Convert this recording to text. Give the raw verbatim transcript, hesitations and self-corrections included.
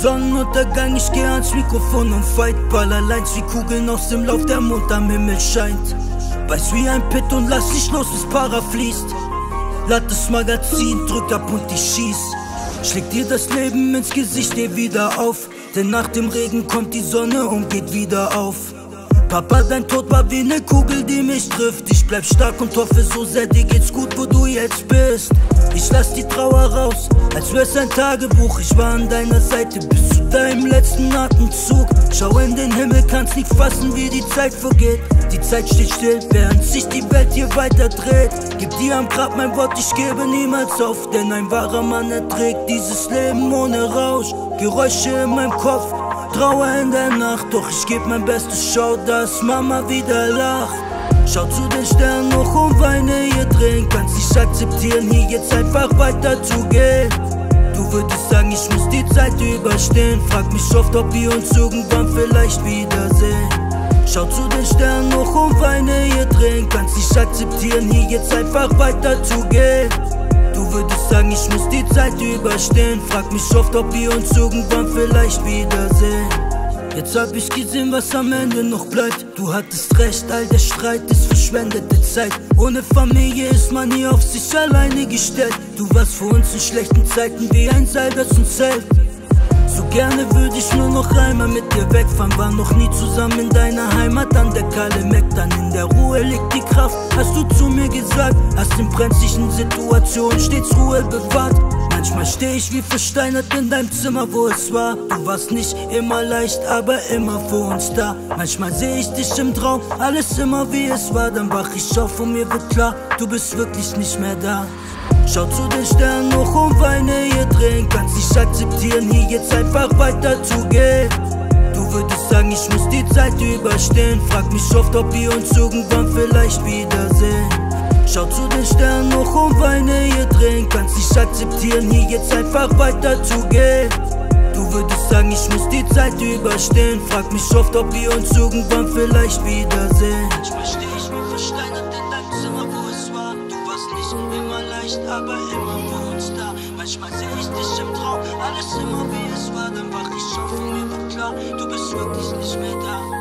Sonnenuntergang, ich geh ans Mikrofon und fight Ballerlines wie Kugeln aus dem Lauf, der Mond am Himmel scheint. Weiß wie ein Pit und lass dich los, bis Para fließt. Lad das Magazin, drück ab und ich schieß. Schlägt dir das Leben ins Gesicht, steh wieder auf. Denn nach dem Regen kommt die Sonne und geht wieder auf. Papa, dein Tod war wie ne Kugel, die mich trifft. Ich bleib stark und hoffe so sehr, dir geht's gut, wo du jetzt bist. Ich lass die Trauer raus, als wär's ein Tagebuch. Ich war an deiner Seite bis zu deinem letzten Atemzug. Schau in den Himmel, kannst nicht fassen, wie die Zeit vergeht. Die Zeit steht still, während sich die Welt hier weiter dreht. Gib dir am Grab mein Wort, ich gebe niemals auf. Denn ein wahrer Mann erträgt dieses Leben ohne Rausch. Geräusche in meinem Kopf, Trauer in der Nacht. Doch ich geb mein Bestes, schau, dass Mama wieder lacht. Schau zu den Sternen hoch und weine hier drin. Kannst nicht akzeptieren, hier jetzt einfach weiter zu gehen. Du würdest sagen, ich muss die Zeit überstehen. Frag mich oft, ob wir uns irgendwann vielleicht wiedersehen. Schau zu den Sternen hoch und weine hier drin. Kannst nicht akzeptieren, hier jetzt einfach weiter zu gehen. Du würdest sagen, ich muss die Zeit überstehen. Frag mich oft, ob wir uns irgendwann vielleicht wiedersehen. Jetzt hab ich gesehen, was am Ende noch bleibt. Du hattest recht, all der Streit ist verschwendete Zeit. Ohne Familie ist man nie auf sich alleine gestellt. Du warst für uns in schlechten Zeiten wie ein Seil, das uns hält. So gerne würde ich nur noch einmal mit dir wegfahren. War noch nie zusammen in deiner Heimat an der Kalle Meck. Dann in der Ruhe liegt die Kraft, hast du zu mir gesagt. Hast in brenzlichen Situationen stets Ruhe bewahrt. Manchmal steh ich wie versteinert in deinem Zimmer, wo es war. Du warst nicht immer leicht, aber immer für uns da. Manchmal seh ich dich im Traum, alles immer wie es war. Dann wach ich auf und mir wird klar, du bist wirklich nicht mehr da. Schau zu den Sternen hoch und weine hier drin. Kannst nicht akzeptieren, hier jetzt einfach weiter zu gehen. Du würdest sagen, ich muss die Zeit überstehen. Frag mich oft, ob wir uns irgendwann vielleicht wiedersehen. Schau zu den Sternen hoch und weine hier drin. Kannst nicht akzeptieren, hier jetzt einfach weiter zu gehen. Du würdest sagen, ich muss die Zeit überstehen. Frag mich oft, ob wir uns irgendwann vielleicht wiedersehen. Manchmal steh ich wie versteinert in deinem Zimmer, wo es war. Du warst nicht immer leicht, aber immer für uns da. Manchmal seh ich dich im Traum, alles immer wie es war. Dann wach ich auf und mir wird klar, du bist wirklich nicht mehr da.